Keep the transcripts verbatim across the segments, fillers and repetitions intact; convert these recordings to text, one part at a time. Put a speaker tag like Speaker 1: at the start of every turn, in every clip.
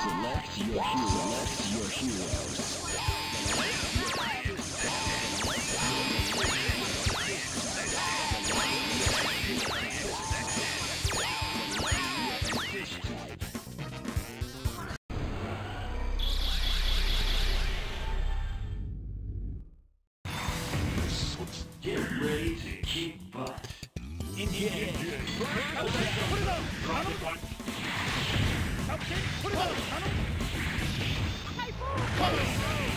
Speaker 1: Select your hero. Select your heroes.
Speaker 2: Get ready to kick butt. Engage. Put it up. Put it up. Put it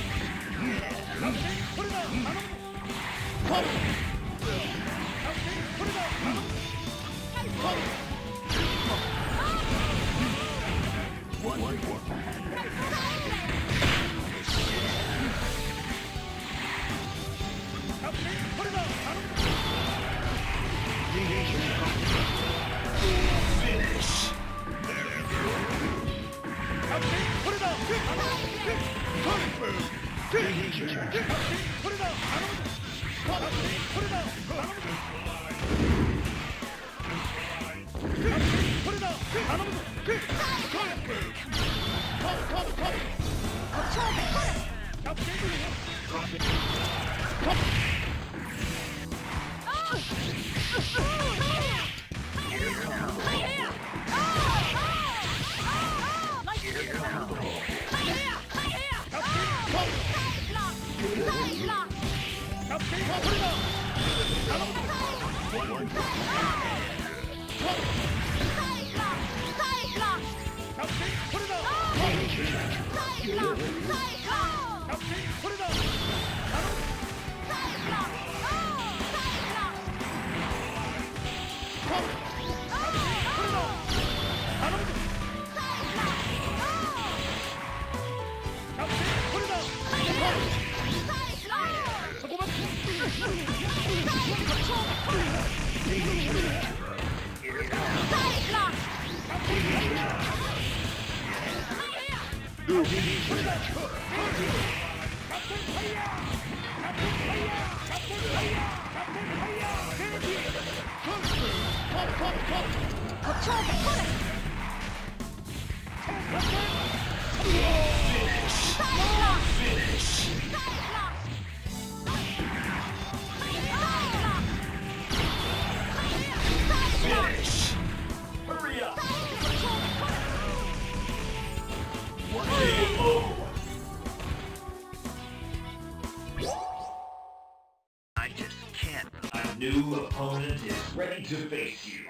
Speaker 2: New opponent is ready to face you.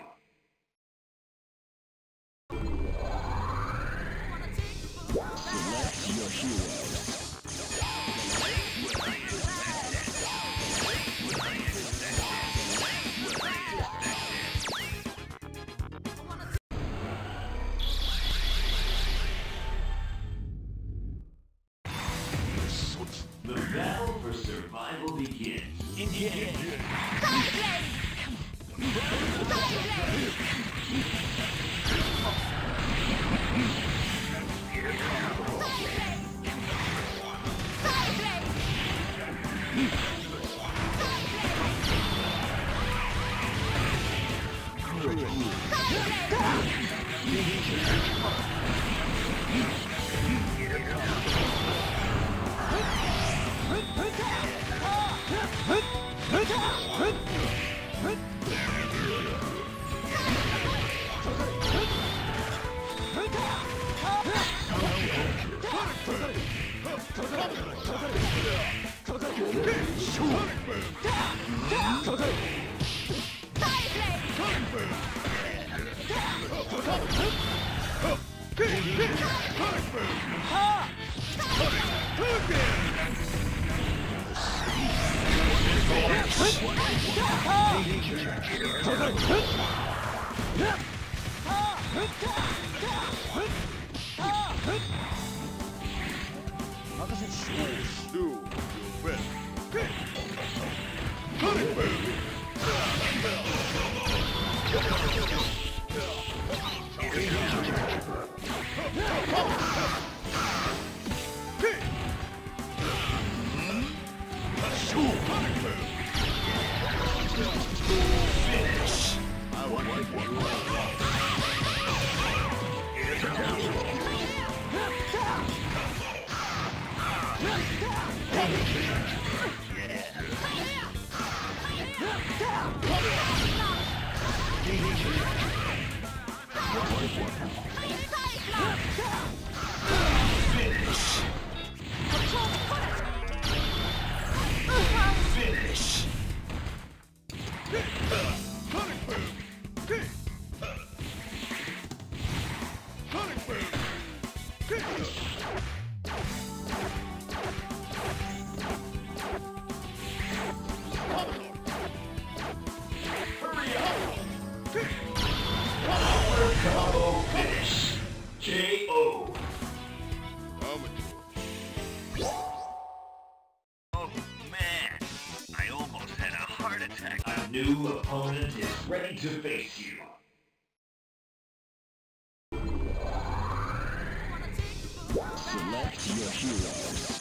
Speaker 1: Select your heroes.
Speaker 2: The battle for survival begins. Engage. Finish. I want one. Finish. Finish.
Speaker 3: Sonic Boom! Sonic Boom!
Speaker 2: Hurry up. Power combo finish. K O. Oh man, I almost had a heart attack. A new opponent is ready to face you.
Speaker 1: Select your heroes.